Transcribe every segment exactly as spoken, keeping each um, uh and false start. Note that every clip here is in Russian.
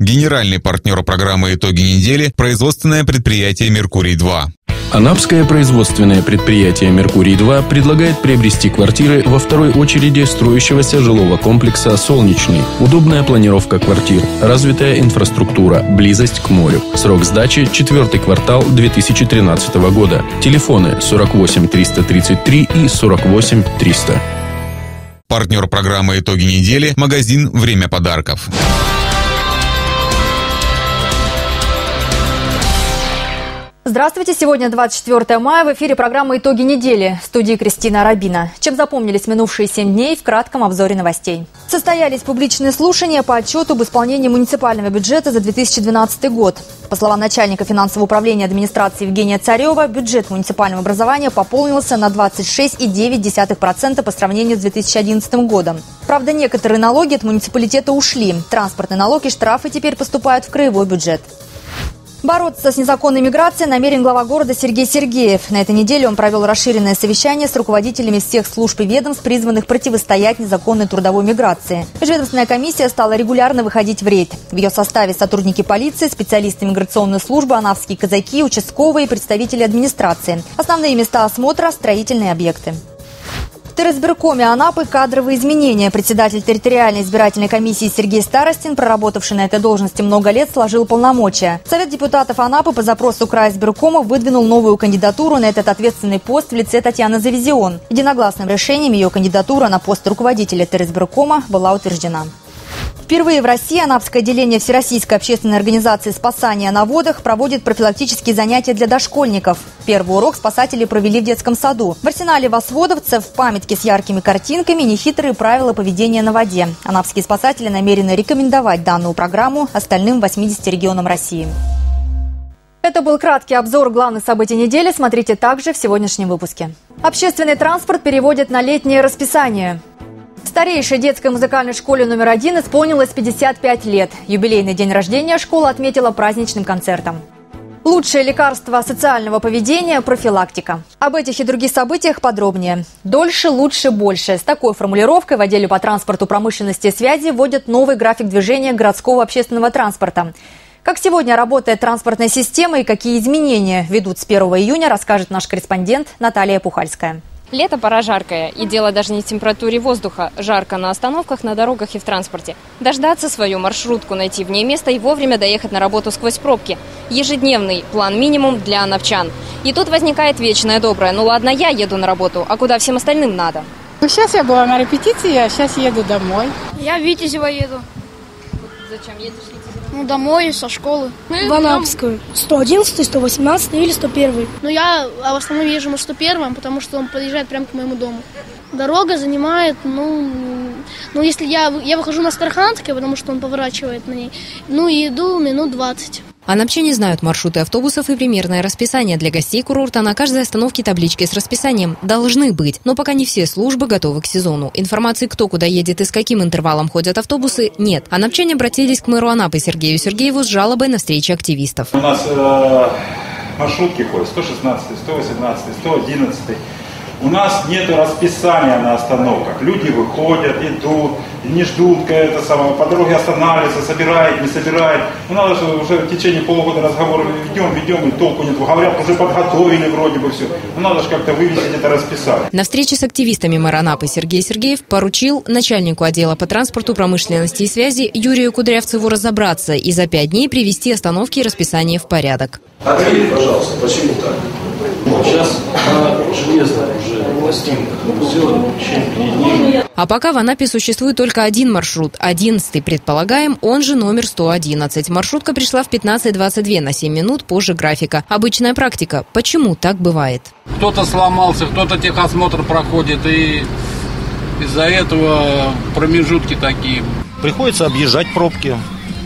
Генеральный партнер программы «Итоги недели» – производственное предприятие «Меркурий-два». Анапское производственное предприятие «Меркурий-два» предлагает приобрести квартиры во второй очереди строящегося жилого комплекса «Солнечный». Удобная планировка квартир, развитая инфраструктура, близость к морю. Срок сдачи – четвертый квартал две тысячи тринадцатого года. Телефоны сорок восемь триста тридцать три и сорок восемь триста. Партнер программы «Итоги недели» – магазин «Время подарков». Здравствуйте! Сегодня двадцать четвёртое мая. В эфире программа «Итоги недели». В студии Кристина Арабина. Чем запомнились минувшие семь дней в кратком обзоре новостей. Состоялись публичные слушания по отчету об исполнении муниципального бюджета за две тысячи двенадцатый год. По словам начальника финансового управления администрации Евгения Царева, бюджет муниципального образования пополнился на двадцать шесть целых девять десятых процента по сравнению с две тысячи одиннадцатым годом. Правда, некоторые налоги от муниципалитета ушли. Транспортный налог и штрафы теперь поступают в краевой бюджет. Бороться с незаконной миграцией намерен глава города Сергей Сергеев. На этой неделе он провел расширенное совещание с руководителями всех служб и ведомств, призванных противостоять незаконной трудовой миграции. Межведомственная комиссия стала регулярно выходить в рейд. В ее составе сотрудники полиции, специалисты миграционной службы, анапские казаки, участковые и представители администрации. Основные места осмотра – строительные объекты. В террасбиркоме Анапы кадровые изменения. Председатель территориальной избирательной комиссии Сергей Старостин, проработавший на этой должности много лет, сложил полномочия. Совет депутатов Анапы по запросу крайизбиркома выдвинул новую кандидатуру на этот ответственный пост в лице Татьяны Завизион. Единогласным решением ее кандидатура на пост руководителя террасбиркома была утверждена. Впервые в России Анапское отделение Всероссийской общественной организации «Спасание на водах» проводит профилактические занятия для дошкольников. Первый урок спасатели провели в детском саду. В арсенале восводовцев памятки с яркими картинками, нехитрые правила поведения на воде. Анапские спасатели намерены рекомендовать данную программу остальным восьмидесяти регионам России. Это был краткий обзор главных событий недели. Смотрите также в сегодняшнем выпуске. Общественный транспорт переводят на летнее расписание. Старейшей детской музыкальной школе номер один исполнилось пятьдесят пять лет. Юбилейный день рождения школа отметила праздничным концертом. Лучшее лекарство социального поведения – профилактика. Об этих и других событиях подробнее. Дольше, лучше, больше. С такой формулировкой в отделе по транспорту, промышленности и связи вводят новый график движения городского общественного транспорта. Как сегодня работает транспортная система и какие изменения ведут с первого июня, расскажет наш корреспондент Наталья Пухальская. Лето пора жаркое, и дело даже не в температуре воздуха. Жарко на остановках, на дорогах и в транспорте. Дождаться свою маршрутку, найти в ней место и вовремя доехать на работу сквозь пробки. Ежедневный план минимум для анапчан. И тут возникает вечное доброе. Ну ладно, я еду на работу, а куда всем остальным надо? Ну, сейчас я была на репетиции, а сейчас еду домой. Я в Витязево еду. Зачем едешь в Витязево? Ну, домой, со школы. Ну, в Анапскую. сто одиннадцатый, сто восемнадцатый или сто первый. Ну, я в основном езжу на сто первом, потому что он подъезжает прямо к моему дому. Дорога занимает, ну, ну если я, я выхожу на Старханской, потому что он поворачивает на ней, ну, и иду минут двадцать. Анапчане знают маршруты автобусов и примерное расписание для гостей курорта. На каждой остановке таблички с расписанием должны быть. Но пока не все службы готовы к сезону. Информации, кто куда едет и с каким интервалом ходят автобусы, нет. Анапчане обратились к мэру Анапы Сергею Сергееву с жалобой на встрече активистов. У нас э, маршрутки ходят сто шестнадцатый, сто восемнадцатый, сто одиннадцатый. У нас нет расписания на остановках. Люди выходят, идут, не ждут, это самое, по дороге останавливаются, собирают, не собирают. Ну, надо же уже в течение полугода разговоры ведем, ведем, и толку нет. Говорят, уже подготовили вроде бы все. Ну, надо же как-то вывесить это расписание. На встрече с активистами мэра Анапы Сергей Сергеев поручил начальнику отдела по транспорту, промышленности и связи Юрию Кудрявцеву разобраться и за пять дней привести остановки и расписание в порядок. Ответьте, пожалуйста, почему так? Сейчас она железная уже пластинка сделана, чем. А пока в Анапе существует только один маршрут, одиннадцатый предполагаем, он же номер сто одиннадцать. Маршрутка пришла в пятнадцать двадцать два, на семь минут позже графика. Обычная практика. Почему так бывает? Кто-то сломался, кто-то техосмотр проходит, и из-за этого промежутки такие. Приходится объезжать пробки.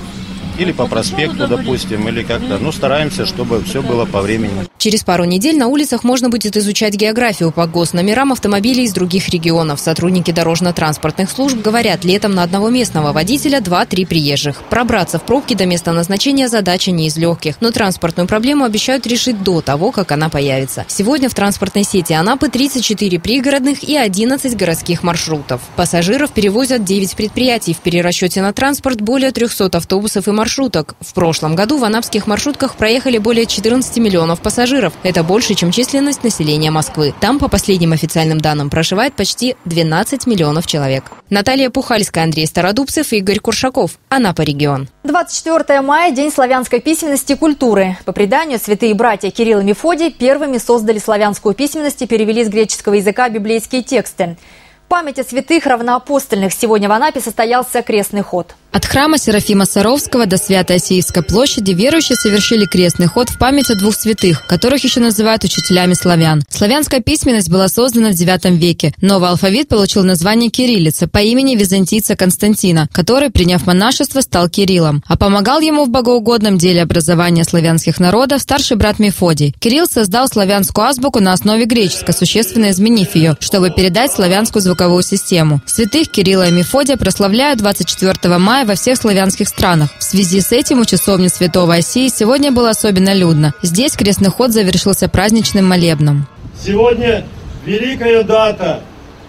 Или по проспекту, допустим, или как-то. Ну, стараемся, чтобы все было по времени. Через пару недель на улицах можно будет изучать географию по госномерам автомобилей из других регионов. Сотрудники дорожно-транспортных служб говорят, летом на одного местного водителя два-три приезжих. Пробраться в пробки до места назначения задача не из легких. Но транспортную проблему обещают решить до того, как она появится. Сегодня в транспортной сети Анапы тридцать четыре пригородных и одиннадцать городских маршрутов. Пассажиров перевозят девять предприятий. В перерасчете на транспорт более трехсот автобусов и маршрутов. маршруток. В прошлом году в анапских маршрутках проехали более четырнадцати миллионов пассажиров. Это больше, чем численность населения Москвы. Там, по последним официальным данным, проживает почти двенадцать миллионов человек. Наталья Пухальская, Андрей Стародубцев и Игорь Куршаков. Анапа регион. двадцать четвёртое мая – День славянской письменности и культуры. По преданию, святые братья Кирилл и Мефодий первыми создали славянскую письменность и перевели с греческого языка библейские тексты. В память о святых равноапостольных сегодня в Анапе состоялся крестный ход. От храма Серафима Саровского до Свято-Осиевской площади верующие совершили крестный ход в память о двух святых, которых еще называют учителями славян. Славянская письменность была создана в девятом веке. Новый алфавит получил название кириллица по имени византийца Константина, который, приняв монашество, стал Кириллом. А помогал ему в богоугодном деле образования славянских народов старший брат Мефодий. Кирилл создал славянскую азбуку на основе греческой, существенно изменив ее, чтобы передать славянскую звуковую систему. Святых Кирилла и Мефодия прославляют двадцать четвёртого мая во всех славянских странах. В связи с этим у часовни Святого Осии сегодня было особенно людно. Здесь крестный ход завершился праздничным молебном. Сегодня великая дата,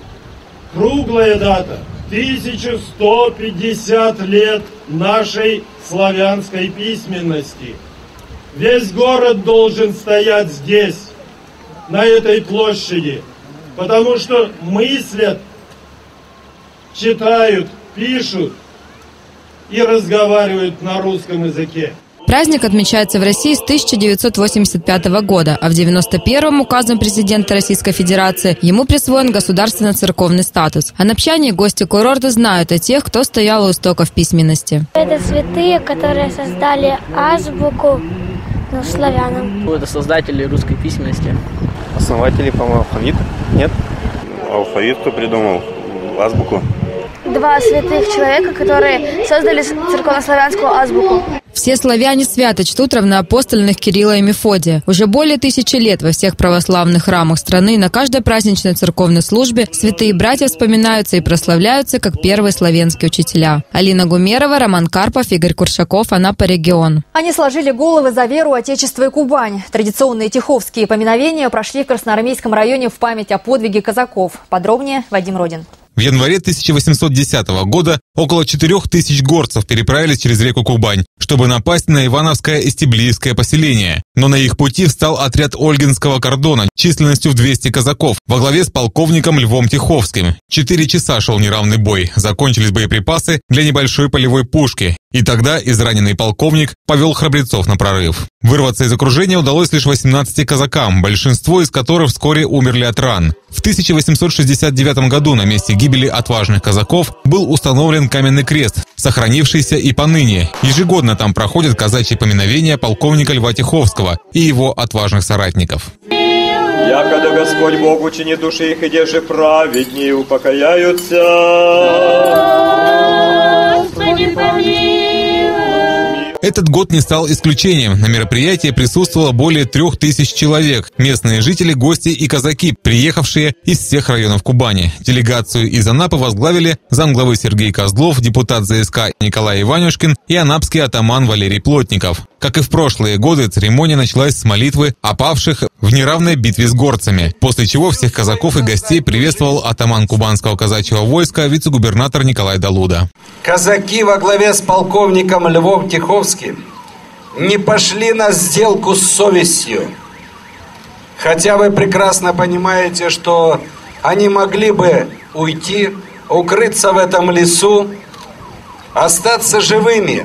круглая дата, тысяча сто пятьдесят лет нашей славянской письменности. Весь город должен стоять здесь, на этой площади, потому что мыслят, читают, пишут и разговаривают на русском языке. Праздник отмечается в России с тысяча девятьсот восемьдесят пятого года, а в девяносто первом указом президента Российской Федерации ему присвоен государственно-церковный статус. Анапчане и гости курорта знают о тех, кто стоял у истоков письменности. Это святые, которые создали азбуку, ну, славянам. Это создатели русской письменности. Основатели, по-моему, алфавит? Нет? Алфавит кто придумал? Азбуку? Два святых человека, которые создали церковнославянскую азбуку. Все славяне свято чтут равноапостольных Кирилла и Мефодия. Уже более тысячи лет во всех православных храмах страны на каждой праздничной церковной службе святые братья вспоминаются и прославляются как первые славянские учителя. Алина Гумерова, Роман Карпов, Игорь Куршаков, Анапа регион. Они сложили головы за веру, отечество и Кубань. Традиционные тиховские поминовения прошли в Красноармейском районе в память о подвиге казаков. Подробнее Вадим Родин. В январе тысяча восемьсот десятого года около четырех тысяч горцев переправились через реку Кубань, чтобы напасть на Ивановское и Стеблийское поселение. Но на их пути встал отряд Ольгинского кордона численностью в двести казаков во главе с полковником Львом Тиховским. Четыре часа шел неравный бой. Закончились боеприпасы для небольшой полевой пушки. И тогда израненный полковник повел храбрецов на прорыв. Вырваться из окружения удалось лишь восемнадцати казакам, большинство из которых вскоре умерли от ран. В тысяча восемьсот шестьдесят девятом году на месте гибели отважных казаков был установлен каменный крест, сохранившийся и поныне. Ежегодно там проходят казачьи поминовения полковника Льва Тиховского и его отважных соратников. Якогда Господь Бог учинит души их, и деже праведнее упокояются. Господи, помилуй. Этот год не стал исключением. На мероприятии присутствовало более трех тысяч человек. Местные жители, гости и казаки, приехавшие из всех районов Кубани. Делегацию из Анапы возглавили замглавы Сергей Козлов, депутат ЗСК Николай Иванюшкин и анапский атаман Валерий Плотников. Как и в прошлые годы, церемония началась с молитвы о павших в неравной битве с горцами, после чего всех казаков и гостей приветствовал атаман кубанского казачьего войска, вице-губернатор Николай Далуда. Казаки во главе с полковником Львом Тиховским не пошли на сделку с совестью. Хотя вы прекрасно понимаете, что они могли бы уйти, укрыться в этом лесу, остаться живыми.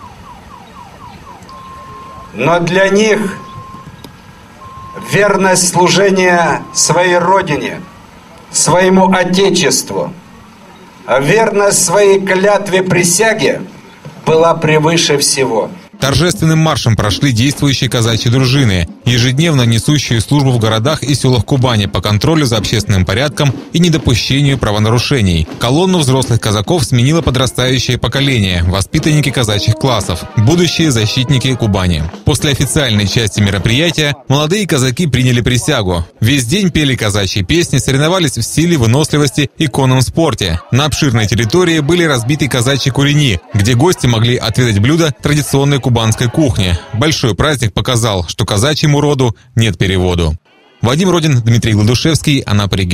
Но для них верность служения своей родине, своему отечеству, верность своей клятве присяге была превыше всего. Торжественным маршем прошли действующие казачьи дружины, ежедневно несущие службу в городах и селах Кубани по контролю за общественным порядком и недопущению правонарушений. Колонну взрослых казаков сменило подрастающее поколение, воспитанники казачьих классов, будущие защитники Кубани. После официальной части мероприятия молодые казаки приняли присягу. Весь день пели казачьи песни, соревновались в силе, выносливости и конном спорте. На обширной территории были разбиты казачьи курени, где гости могли отведать блюда традиционной кубанской кубанской кухни. Большой праздник показал, что казачьему роду нет переводу. Вадим Родин, Дмитрий Гладушевский, Анапа регион.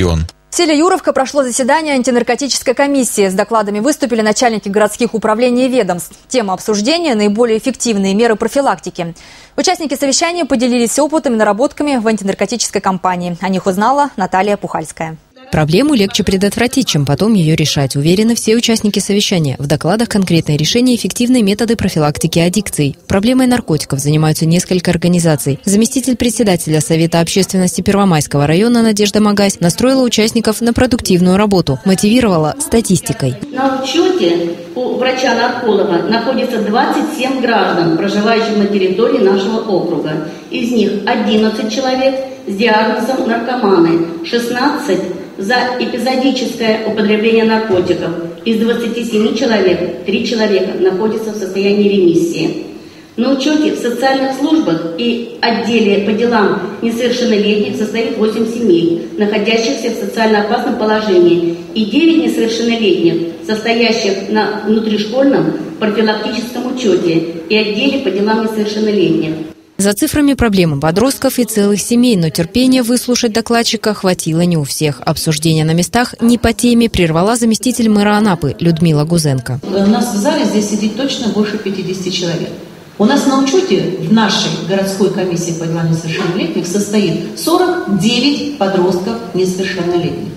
В селе Юровка прошло заседание антинаркотической комиссии. С докладами выступили начальники городских управлений и ведомств. Тема обсуждения – наиболее эффективные меры профилактики. Участники совещания поделились опытом и наработками в антинаркотической кампании. О них узнала Наталья Пухальская. Проблему легче предотвратить, чем потом ее решать, уверены все участники совещания. В докладах конкретные решения и эффективные методы профилактики аддикций. Проблемой наркотиков занимаются несколько организаций. Заместитель председателя Совета общественности Первомайского района Надежда Магась настроила участников на продуктивную работу, мотивировала статистикой. На учете у врача-нарколога находится двадцать семь граждан, проживающих на территории нашего округа. Из них одиннадцать человек с диагнозом наркоманы, шестнадцать за эпизодическое употребление наркотиков. Из двадцати семи человек три человека находятся в состоянии ремиссии. На учете в социальных службах и отделе по делам несовершеннолетних состоит восемь семей, находящихся в социально опасном положении, и девять несовершеннолетних, состоящих на внутришкольном профилактическом учете и отделе по делам несовершеннолетних. За цифрами проблемы подростков и целых семей, но терпения выслушать докладчика хватило не у всех. Обсуждение на местах не по теме прервала заместитель мэра Анапы Людмила Гузенко. У нас в зале здесь сидит точно больше пятидесяти человек. У нас на учете в нашей городской комиссии по делам несовершеннолетних состоит сорок девять подростков несовершеннолетних.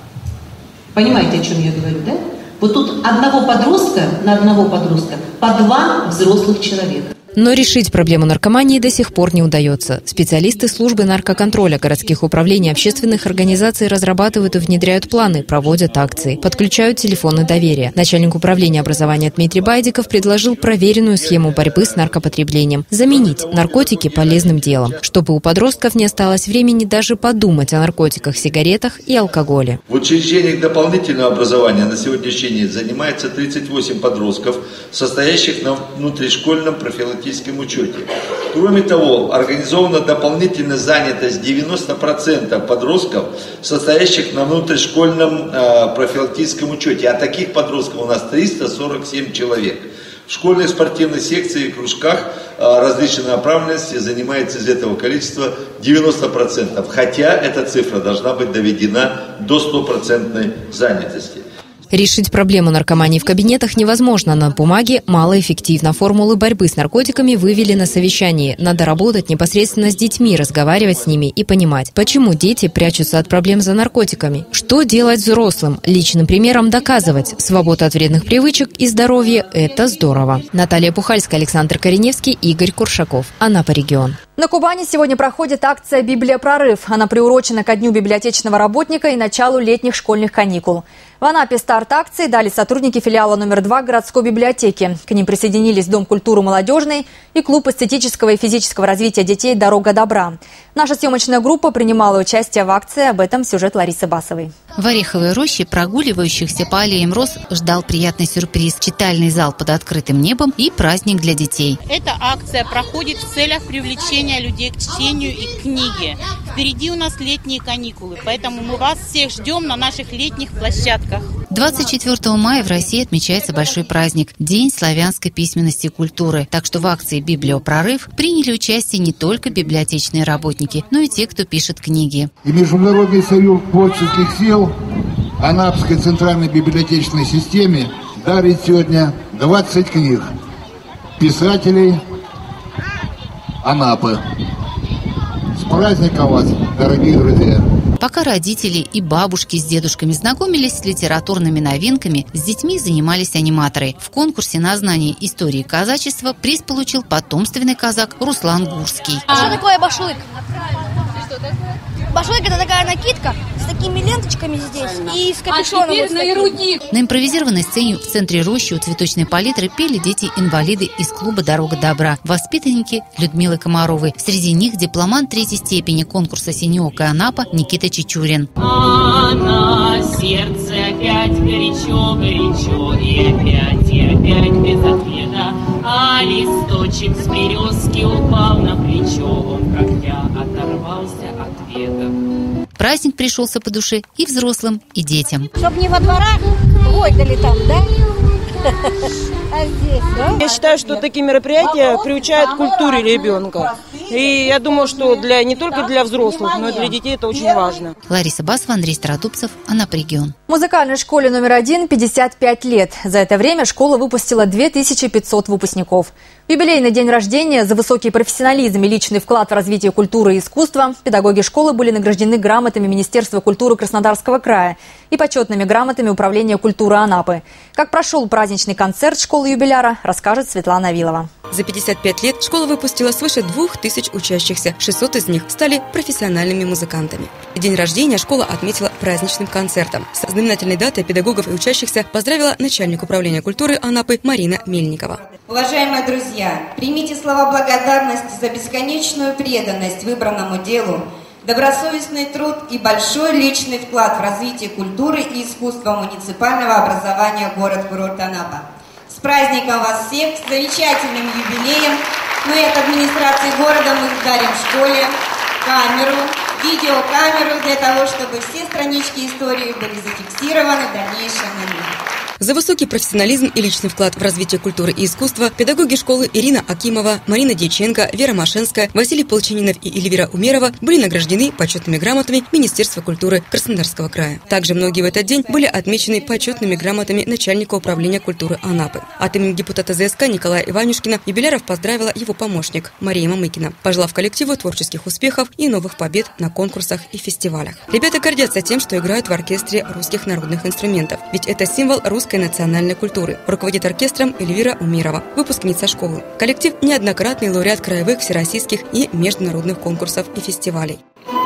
Понимаете, о чем я говорю, да? Вот тут одного подростка на одного подростка по два взрослых человека. Но решить проблему наркомании до сих пор не удается. Специалисты службы наркоконтроля городских управлений общественных организаций разрабатывают и внедряют планы, проводят акции, подключают телефоны доверия. Начальник управления образования Дмитрий Байдиков предложил проверенную схему борьбы с наркопотреблением – заменить наркотики полезным делом, чтобы у подростков не осталось времени даже подумать о наркотиках, сигаретах и алкоголе. В учреждениях дополнительного образования на сегодняшний день занимается тридцать восемь подростков, состоящих на внутришкольном профилактическом учете. Кроме того, организована дополнительная занятость девяноста процентов подростков, состоящих на внутришкольном э, профилактическом учете. А таких подростков у нас триста сорок семь человек. В школьных спортивных секциях и кружках э, различной направленности занимается из этого количества девяносто процентов. Хотя эта цифра должна быть доведена до стопроцентной занятости. Решить проблему наркомании в кабинетах невозможно. На бумаге малоэффективно. Формулы борьбы с наркотиками вывели на совещании. Надо работать непосредственно с детьми, разговаривать с ними и понимать, почему дети прячутся от проблем за наркотиками. Что делать взрослым? Личным примером доказывать. Свобода от вредных привычек и здоровье – это здорово. Наталья Пухальская, Александр Кореневский, Игорь Куршаков. Анапа регион. На Кубани сегодня проходит акция «Библия Прорыв». Она приурочена ко Дню библиотечного работника и началу летних школьных каникул. В Анапе старт акции дали сотрудники филиала номер два городской библиотеки. К ним присоединились Дом культуры молодежный и клуб эстетического и физического развития детей «Дорога добра». Наша съемочная группа принимала участие в акции. Об этом сюжет Ларисы Басовой. В Ореховой роще прогуливающихся по аллеям роз ждал приятный сюрприз – читальный зал под открытым небом и праздник для детей. Эта акция проходит в целях привлечения людей к чтению и к книге. Впереди у нас летние каникулы, поэтому мы вас всех ждем на наших летних площадках. двадцать четвёртого мая в России отмечается большой праздник – День славянской письменности и культуры. Так что в акции «Библия Прорыв» приняли участие не только библиотечные работники, но и те, кто пишет книги. И Международный союз творческих сил Анапской центральной библиотечной системе дарит сегодня двадцать книг писателей Анапы. С праздником вас, дорогие друзья! Пока родители и бабушки с дедушками знакомились с литературными новинками, с детьми занимались аниматоры. В конкурсе на знание истории казачества приз получил потомственный казак Руслан Гурский. А что такое башлык? Башлык – это такая накидка с такими ленточками здесь и с капюшоном. А вот на импровизированной сцене в центре рощи у цветочной палитры пели дети-инвалиды из клуба «Дорога добра», воспитанники Людмилы Комаровой. Среди них дипломант третьей степени конкурса «Синеокая Анапа» Никита Чичурин. А на сердце опять горячо-горячо, и опять, и опять без ответа. А листочек с березки упал на плечо, он как я оторвался от веток. Праздник пришелся по душе и взрослым, и детям. Чтоб не во дворах, ой, дали там, да? Я считаю, что такие мероприятия приучают к культуре ребенка. И я думаю, что для, не только для взрослых, но и для детей это очень важно. Лариса Басова, Андрей Стародубцев, Анапа регион. Музыкальной школе номер один пятьдесят пять лет. За это время школа выпустила две тысячи пятьсот выпускников. В юбилейный день рождения за высокий профессионализм и личный вклад в развитие культуры и искусства педагоги школы были награждены грамотами Министерства культуры Краснодарского края и почетными грамотами Управления культуры Анапы. Как прошел праздничный концерт школы юбиляра, расскажет Светлана Вилова. За пятьдесят пять лет школа выпустила свыше двух тысяч учащихся, шестьсот из них стали профессиональными музыкантами. День рождения школа отметила праздничным концертом. С знаменательной датой педагогов и учащихся поздравила начальник управления культуры Анапы Марина Мельникова. Уважаемые друзья, примите слова благодарности за бесконечную преданность выбранному делу, добросовестный труд и большой личный вклад в развитие культуры и искусства муниципального образования город-курорт Анапа. С праздником вас всех, с замечательным юбилеем. Мы от администрации города мы дарим школе камеру, видеокамеру для того, чтобы все странички истории были зафиксированы в дальнейшем на них. За высокий профессионализм и личный вклад в развитие культуры и искусства педагоги школы Ирина Акимова, Марина Дьяченко, Вера Машенская, Василий Полчининов и Эльвира Умерова были награждены почетными грамотами Министерства культуры Краснодарского края. Также многие в этот день были отмечены почетными грамотами начальника управления культуры Анапы. От имени депутата ЗСК Николая Иванюшкина юбиляров поздравила его помощник Мария Мамыкина, пожелав коллективу творческих успехов и новых побед на конкурсах и фестивалях. Ребята гордятся тем, что играют в оркестре русских народных инструментов, ведь это символ русской национальной культуры. Руководит оркестром Эльвира Умирова, выпускница школы. Коллектив – неоднократный лауреат краевых, всероссийских и международных конкурсов и фестивалей.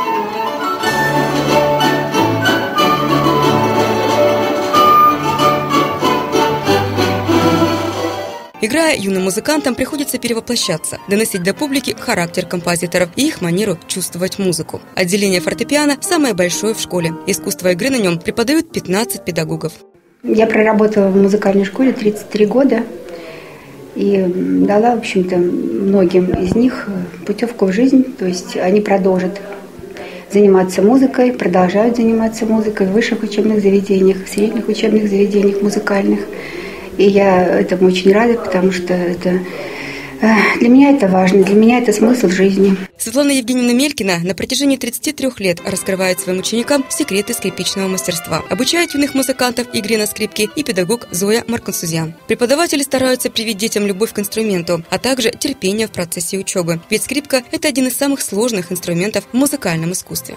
Играя юным музыкантам, приходится перевоплощаться, доносить до публики характер композиторов и их манеру чувствовать музыку. Отделение фортепиано самое большое в школе. Искусство игры на нем преподают пятнадцать педагогов. Я проработала в музыкальной школе тридцать три года и дала, в общем-то, многим из них путевку в жизнь. То есть они продолжат заниматься музыкой, продолжают заниматься музыкой в высших учебных заведениях, в средних учебных заведениях музыкальных. И я этому очень рада, потому что это, для меня это важно, для меня это смысл жизни. Светлана Евгеньевна Мелькина на протяжении тридцати трёх лет раскрывает своим ученикам секреты скрипичного мастерства. Обучает юных музыкантов игре на скрипке и педагог Зоя Маркансузян. Преподаватели стараются привить детям любовь к инструменту, а также терпение в процессе учебы. Ведь скрипка – это один из самых сложных инструментов в музыкальном искусстве.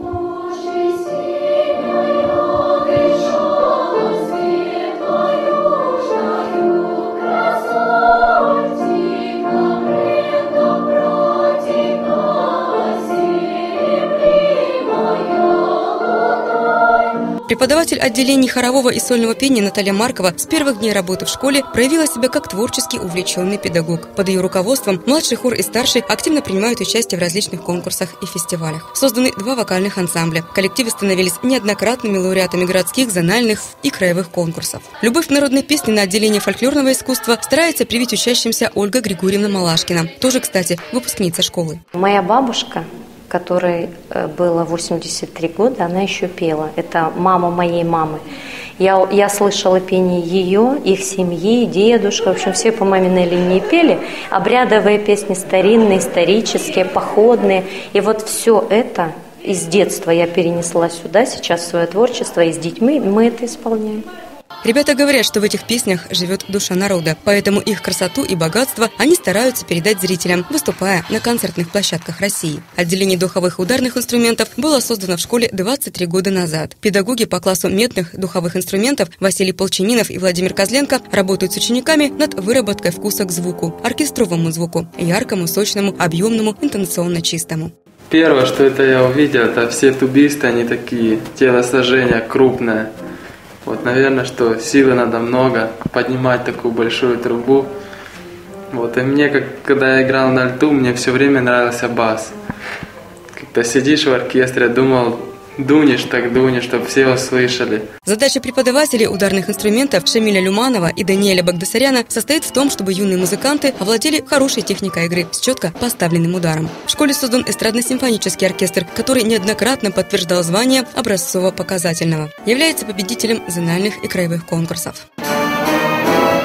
Преподаватель отделений хорового и сольного пения Наталья Маркова с первых дней работы в школе проявила себя как творчески увлеченный педагог. Под ее руководством младший хор и старший активно принимают участие в различных конкурсах и фестивалях. Созданы два вокальных ансамбля. Коллективы становились неоднократными лауреатами городских, зональных и краевых конкурсов. Любовь к народной песне на отделении фольклорного искусства старается привить учащимся Ольга Григорьевна Малашкина. Тоже, кстати, выпускница школы. Моя бабушка, которой было восемьдесят три года, она еще пела. Это мама моей мамы. Я, я слышала пение ее, их семьи, дедушка. В общем, все по маминой линии пели. Обрядовые песни старинные, исторические, походные. И вот все это из детства я перенесла сюда, сейчас в свое творчество. И с детьми мы это исполняем. Ребята говорят, что в этих песнях живет душа народа, поэтому их красоту и богатство они стараются передать зрителям, выступая на концертных площадках России. Отделение духовых и ударных инструментов было создано в школе двадцать три года назад. Педагоги по классу медных духовых инструментов Василий Полчининов и Владимир Козленко работают с учениками над выработкой вкуса к звуку, оркестровому звуку, яркому, сочному, объемному, интонационно чистому. Первое, что это я увидел, это все тубисты, они такие, телосложение крупное. Вот, наверное, что силы надо много, поднимать такую большую трубу. Вот, и мне, как, когда я играл на альту, мне все время нравился бас. Когда сидишь в оркестре, думал, дунешь так дунешь, чтобы все услышали. Задача преподавателей ударных инструментов Шамиля Люманова и Даниэля Багдасаряна состоит в том, чтобы юные музыканты овладели хорошей техникой игры с четко поставленным ударом. В школе создан эстрадно-симфонический оркестр, который неоднократно подтверждал звание образцово-показательного. Является победителем зональных и краевых конкурсов.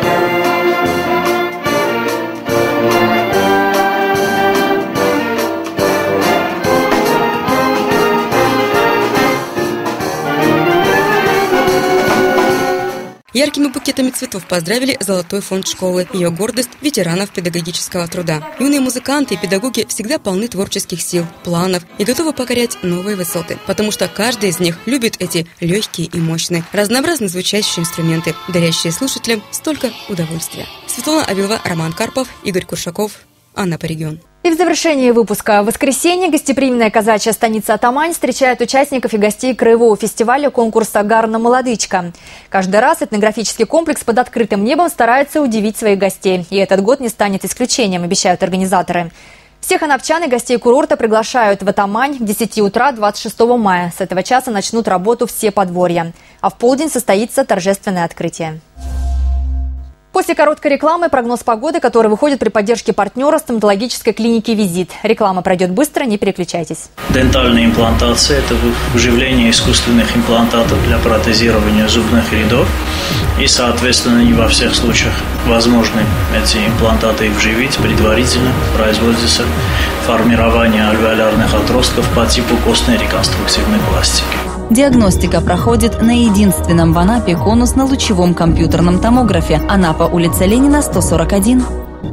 Яркими букетами цветов поздравили Золотой фонд школы, ее гордость ветеранов педагогического труда. Юные музыканты и педагоги всегда полны творческих сил, планов и готовы покорять новые высоты, потому что каждый из них любит эти легкие и мощные, разнообразно звучащие инструменты, дарящие слушателям столько удовольствия. Светлана Абилова, Роман Карпов, Игорь Куршаков, Анапа регион. И в завершении выпуска в воскресенье гостеприимная казачья станица Тамань встречает участников и гостей краевого фестиваля конкурса «Гарна Молодычка». Каждый раз этнографический комплекс под открытым небом старается удивить своих гостей. И этот год не станет исключением, обещают организаторы. Всех анапчан и гостей курорта приглашают в Атамань к десяти утра двадцать шестого мая. С этого часа начнут работу все подворья. А в полдень состоится торжественное открытие. После короткой рекламы прогноз погоды, который выходит при поддержке партнера стоматологической клиники «Визит». Реклама пройдет быстро, не переключайтесь. Дентальная имплантация – это вживление искусственных имплантатов для протезирования зубных рядов. И, соответственно, не во всех случаях возможны эти имплантаты вживить. Предварительно производится формирование альвеолярных отростков по типу костной реконструктивной пластики. Диагностика проходит на единственном в Анапе конусно-лучевом компьютерном томографе. Анапа, улица Ленина, сто сорок один.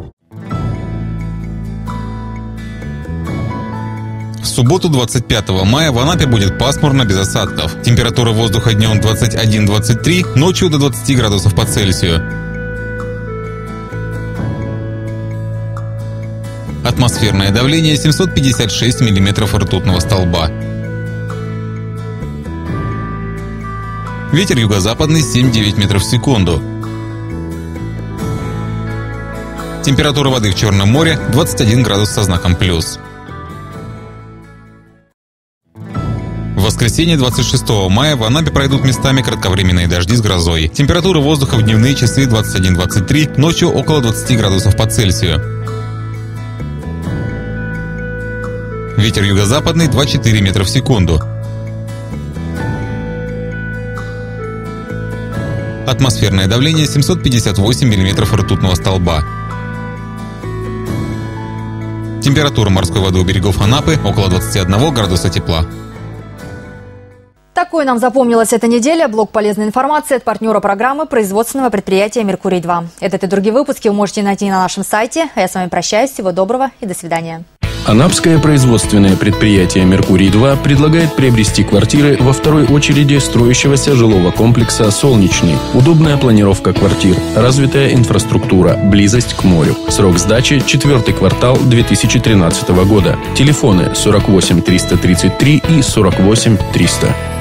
В субботу двадцать пятого мая в Анапе будет пасмурно, без осадков. Температура воздуха днем двадцать один - двадцать три, ночью до двадцати градусов по Цельсию. Атмосферное давление семьсот пятьдесят шесть миллиметров ртутного столба. Ветер юго-западный семь - девять метров в секунду. Температура воды в Черном море двадцать один градус со знаком плюс. В воскресенье двадцать шестого мая в Анапе пройдут местами кратковременные дожди с грозой. Температура воздуха в дневные часы двадцать один - двадцать три, ночью около двадцати градусов по Цельсию. Ветер юго-западный два - четыре метра в секунду. Атмосферное давление семьсот пятьдесят восемь миллиметров ртутного столба. Температура морской воды у берегов Анапы около двадцати одного градуса тепла. Такой нам запомнилась эта неделя. Блок полезной информации от партнера программы производственного предприятия «Меркурий-два». Этот и другие выпуски вы можете найти на нашем сайте. А я с вами прощаюсь. Всего доброго и до свидания. Анапское производственное предприятие «Меркурий-два» предлагает приобрести квартиры во второй очереди строящегося жилого комплекса «Солнечный». Удобная планировка квартир, развитая инфраструктура, близость к морю. Срок сдачи – четвертый квартал две тысячи тринадцатого года. Телефоны сорок восемь триста тридцать три и сорок восемь триста.